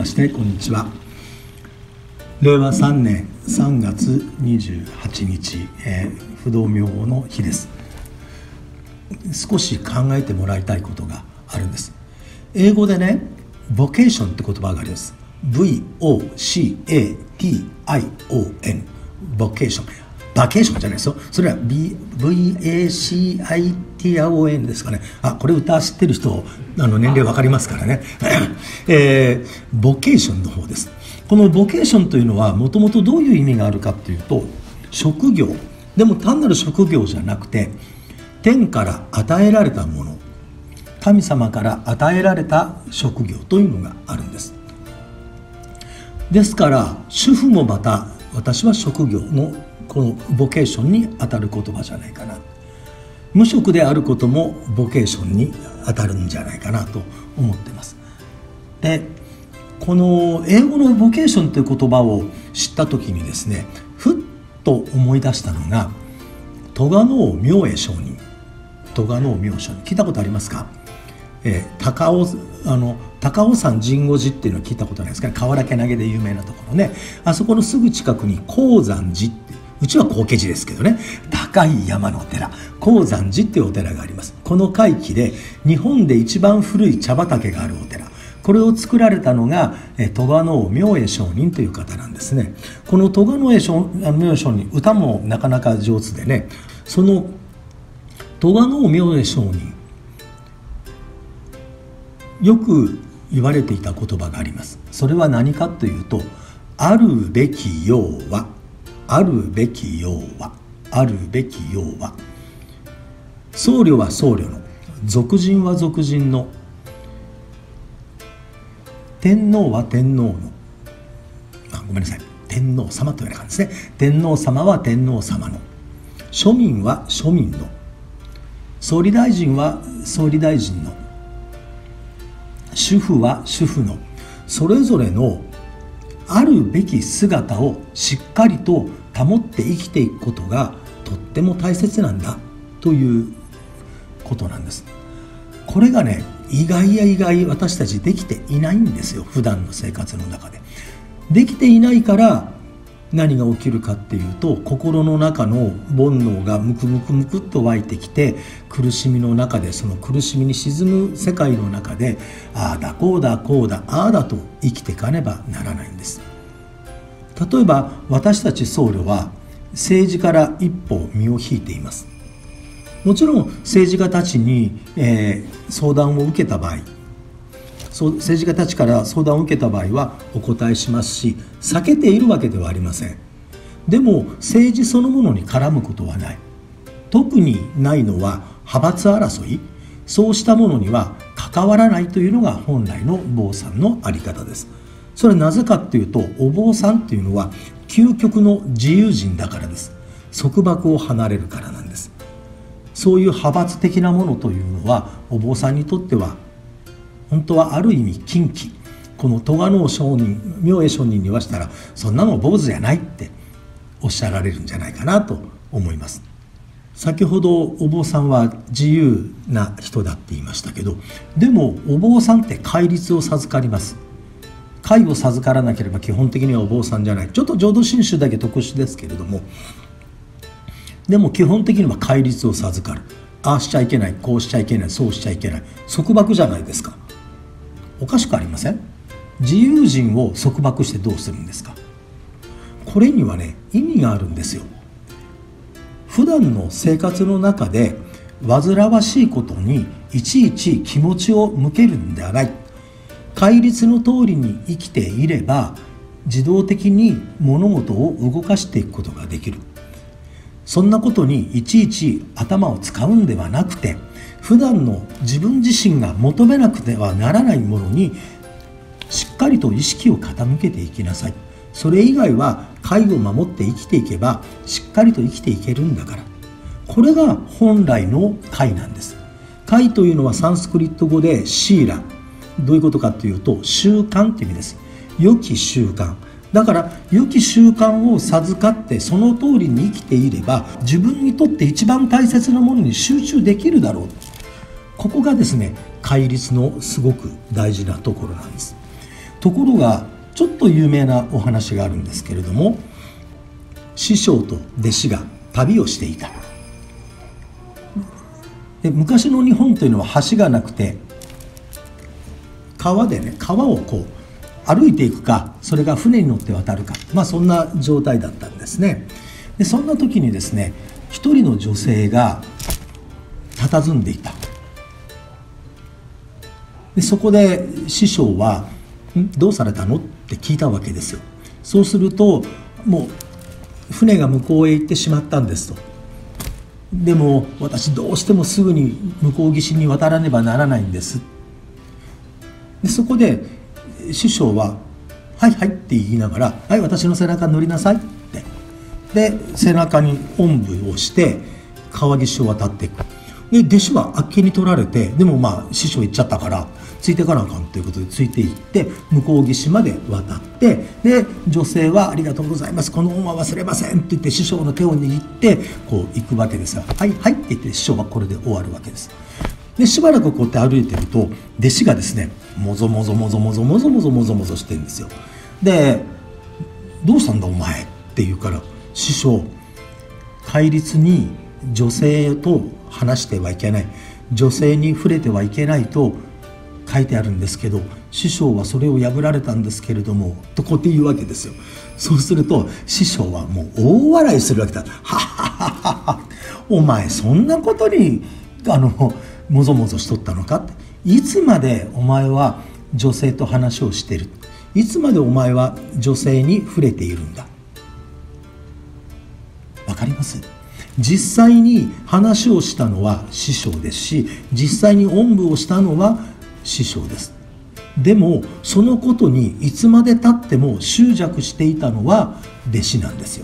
ましてこんにちは。令和3年3月28日、不動明王の日です。少し考えてもらいたいことがあるんです。英語でね、ボケーションって言葉があります。 VOCATION ボケーション、バケーションじゃないですよ。それは VACITION ですかね。これ歌知ってる人年齢分かりますからねボケーションの方です。このボケーションというのはもともとどういう意味があるかというと、職業でも単なる職業じゃなくて、天から与えられたもの、神様から与えられた職業というのがあるんです。ですから主婦もまた私は職業のこのボケーションに当たる言葉じゃないかな。無職であることもボケーションに当たるんじゃないかなと思っています。で、この英語のボケーションという言葉を知った時にですね、ふっと思い出したのが栂尾明恵上人。栂尾明恵上人聞いたことありますか？高尾山神護寺っていうのを聞いたことないですかね。瓦家投げで有名なところね。あそこのすぐ近くに高山寺って、うちは高家寺ですけどね、高い山のお寺、高山寺っていうお寺があります。この海域で日本で一番古い茶畑があるお寺、これを作られたのが栂尾明恵上人という方なんですね。この栂尾明恵上人、歌もなかなか上手でね、その栂尾明恵上人、よく言われていた言葉があります。それは何かというと、あるべきようは、あるべきようは、あるべきようは、僧侶は僧侶の、俗人は俗人の、天皇は天皇の、ごめんなさい、天皇様というような感じですね。天皇様は天皇様の、庶民は庶民の、総理大臣は総理大臣の、主婦は主婦の、それぞれのあるべき姿をしっかりと保って生きていくことがとっても大切なんだということなんです。これがね、意外や意外私たちできていないんですよ。普段の生活の中でできていないから、何が起きるかっていうと、心の中の煩悩がムクムクムクっと湧いてきて、苦しみの中で、その苦しみに沈む世界の中で、ああだこうだこうだああだと生きていかねばならないんです。例えば私たち僧侶は政治から一歩身を引いています。もちろん政治家たちに、相談を受けた場合、政治家たちから相談を受けた場合はお答えしますし、避けているわけではありません。でも政治そのものに絡むことはない。特にないのは派閥争い、そうしたものには関わらないというのが本来の坊さんの在り方です。それはなぜかっていうと、お坊さんっていうのは究極の自由人だからです。束縛を離れるからなんです。そういう派閥的なものというのはお坊さんにとっては本当はある意味禁忌。この栂尾明恵上人に言わしたら、そんなの坊主じゃないっておっしゃられるんじゃないかなと思います。先ほどお坊さんは自由な人だって言いましたけど、でもお坊さんって戒律を授かります。戒を授からなければ基本的にはお坊さんじゃない。ちょっと浄土真宗だけ特殊ですけれども、でも基本的には戒律を授かる。ああしちゃいけない、こうしちゃいけない、そうしちゃいけない、束縛じゃないですか。おかしくありません？自由人を束縛してどうするんですか？これにはね、意味があるんですよ。普段の生活の中で煩わしいことにいちいち気持ちを向けるんではない。戒律の通りに生きていれば自動的に物事を動かしていくことができる。そんなことにいちいち頭を使うんではなくて、普段の自分自身が求めなくてはならないものにしっかりと意識を傾けていきなさい。それ以外は戒を守って生きていけばしっかりと生きていけるんだから。これが本来の戒なんです。戒というのはサンスクリット語でシーラ、どういうことかというと習慣という意味です。良き習慣だから、良き習慣を授かってその通りに生きていれば自分にとって一番大切なものに集中できるだろう。ここがですね、戒律のすごく大事なところなんです。 ところがちょっと有名なお話があるんですけれども、師匠と弟子が旅をしていた。で、昔の日本というのは橋がなくて、川でね、川をこう歩いていくか、それが船に乗って渡るか、そんな状態だったんですね。でそんな時にですね、一人の女性が佇んでいた。でそこで師匠は「どうされたの?」って聞いたわけですよ。そうすると、もう船が向こうへ行ってしまったんですと。でも私どうしてもすぐに向こう岸に渡らねばならないんです。でそこで師匠は「はいはい」って言いながら「はい、私の背中に乗りなさい」って、で背中におんぶをして川岸を渡っていく。で弟子はあっけに取られて、でも師匠行っちゃったからついていかなあかんということでついていって向こう岸まで渡って、で女性は「ありがとうございます、この恩は忘れません」って言って師匠の手を握ってこう行くわけですが「はいはい」って言って師匠はこれで終わるわけです。でしばらくこうやって歩いてると弟子がですね、もぞもぞもぞもぞもぞもぞもぞもぞしてるんですよ。で「どうしたんだお前」って言うから「師匠、戒律に女性と話してはいけない、女性に触れてはいけないと書いてあるんですけど、師匠はそれを破られたんですけれども」とこうやって言うわけですよ。そうすると師匠はもう大笑いするわけだ。はっはっはっは、お前そんなことにもぞもぞしとったのかって、いつまでお前は女性と話をしている、いつまでお前は女性に触れているんだ。わかります？実際に話をしたのは師匠ですし、実際におんぶをしたのは師匠です。でもそのことにいつまでたっても執着していたのは弟子なんですよ。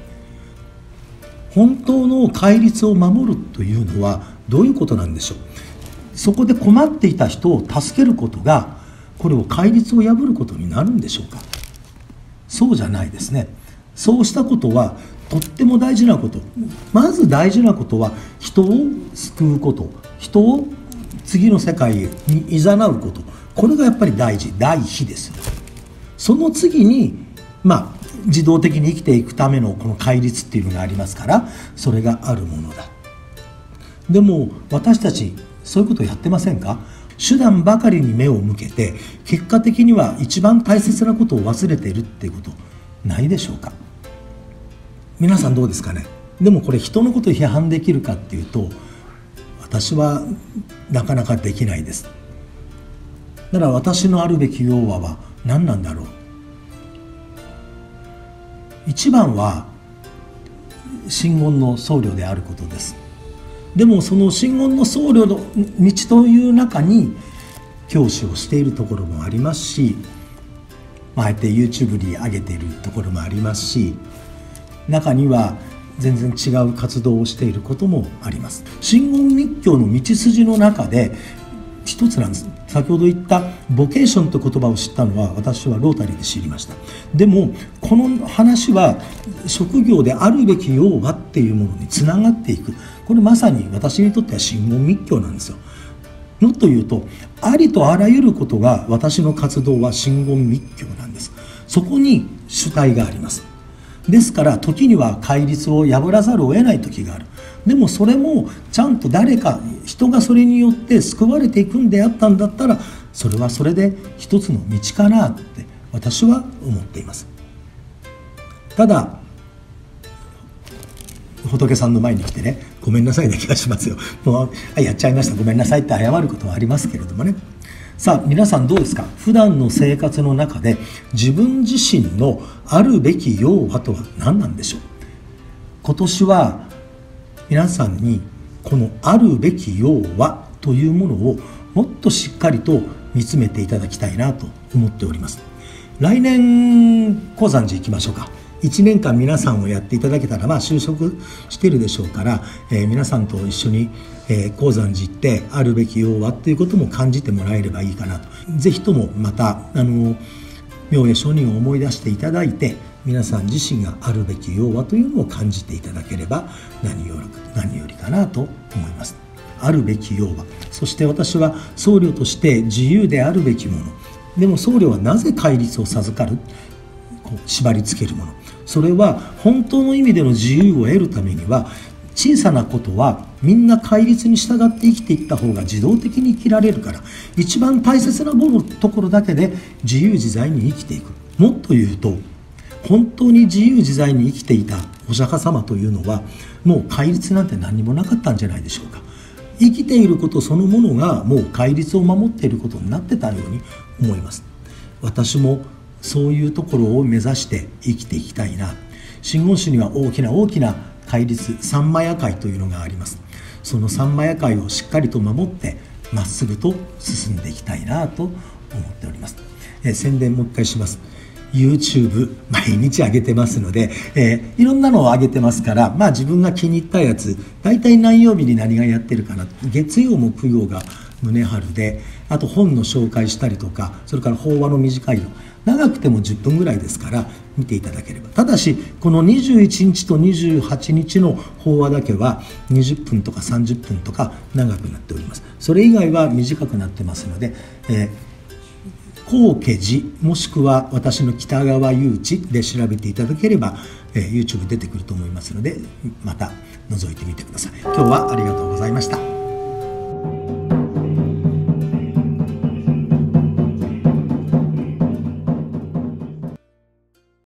本当の戒律を守るというのはどういうことなんでしょう。そこで困っていた人を助けることが、これを戒律を破ることになるんでしょうか。そうじゃないですね。そうしたことはとっても大事なこと。まず大事なことは人を救うこと、人を次の世界に誘うこと、これがやっぱり大事、第一です。その次に自動的に生きていくためのこの戒律っていうのがありますから、それがあるものだ。でも私たちそういうことをやってませんか？手段ばかりに目を向けて、結果的には一番大切なことを忘れているっていうことないでしょうか？皆さんどうですかね。でもこれ人のことを批判できるかっていうと、私はなかなかできないです。だから私のあるべき要は何なんだろう。一番は真言の僧侶であることです。でもその真言の僧侶の道という中に教師をしているところもありますし、あえて YouTube に上げているところもありますし、中には全然違う活動をしていることもあります。真言密教の道筋の中で一つなんです。先ほど言ったボケーションという言葉を知ったのは私はロータリーで知りました。でもこの話は職業であるべき要はっていうものにつながっていく。これまさに私にとっては真言密教なんですよ。もっと言うと、ありとあらゆることが私の活動は真言密教なんです。そこに主体があります。ですから時には戒律を破らざるを得ない時がある。でもそれもちゃんと誰か人がそれによって救われていくんであったんだったら、それはそれで一つの道かなって私は思っています。ただ仏さんの前に来てね、ごめんなさいな気がしますよ。もうやっちゃいました、ごめんなさいって謝ることはありますけれどもね。さあ皆さんどうですか。普段の生活の中で自分自身のあるべき要はとは何なんでしょう。今年は皆さんにこのあるべき要はというものをもっとしっかりと見つめていただきたいなと思っております。来年高山寺行きましょうか。1年間皆さんをやっていただけたら、就職してるでしょうから、皆さんと一緒に、高山寺行ってあるべき要はということも感じてもらえればいいかなと。ぜひともまた明恵上人を思い出していただいて、皆さん自身があるべき要はというのを感じていただければ何よりかなと思います。あるべき要は、そして私は僧侶として自由であるべきもの、 でも僧侶はなぜ戒律を授かる、縛り付けるもの、それは本当の意味での自由を得るためには、小さなことはみんな戒律に従って生きていった方が自動的に生きられるから、一番大切なところだけで自由自在に生きていく。もっと言うと、本当に自由自在に生きていたお釈迦様というのは、もう戒律なんて何にもなかったんじゃないでしょうか。生きていることそのものがもう戒律を守っていることになってたように思います。私もそういうところを目指して生きていきたいな。真言宗には大きな大きな戒律、三魔夜会というのがあります。その三魔夜会をしっかりと守ってまっすぐと進んでいきたいなと思っております。宣伝もう一回します。YouTube 毎日上げてますので、いろんなのを上げてますから、自分が気に入ったやつ、大体何曜日に何がやってるかな。月曜木曜が宗春で、あと本の紹介したりとか、それから法話の短いの、長くても10分ぐらいですから見ていただければ。ただしこの21日と28日の法話だけは20分とか30分とか長くなっております。それ以外は短くなってますので、高家寺もしくは私の北川祐一で調べていただければ、YouTube 出てくると思いますので、また覗いてみてください。今日はありがとうございました。